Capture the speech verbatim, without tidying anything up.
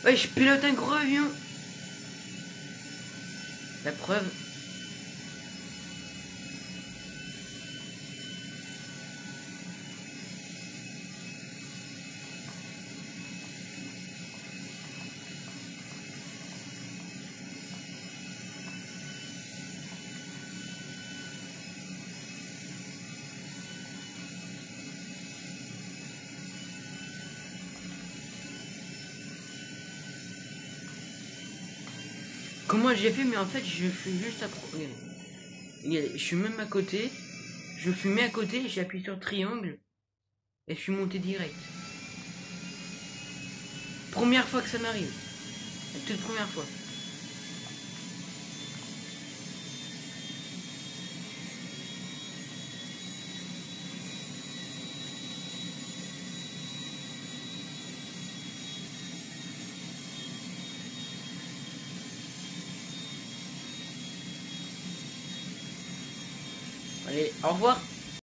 Ouais, je pilote un gros avion. La preuve. Comment j'ai fait? Mais en fait, je suis juste à... Regardez, je suis même à côté. Je suis mis à côté, j'ai appuyé sur triangle. Et je suis monté direct. Première fois que ça m'arrive. La toute première fois. Allez, au revoir.